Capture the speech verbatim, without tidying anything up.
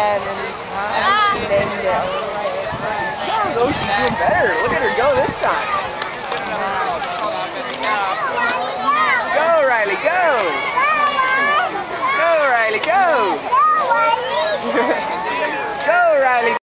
and then I think she named it a little bit. Oh, she's doing better. Look at her go this time.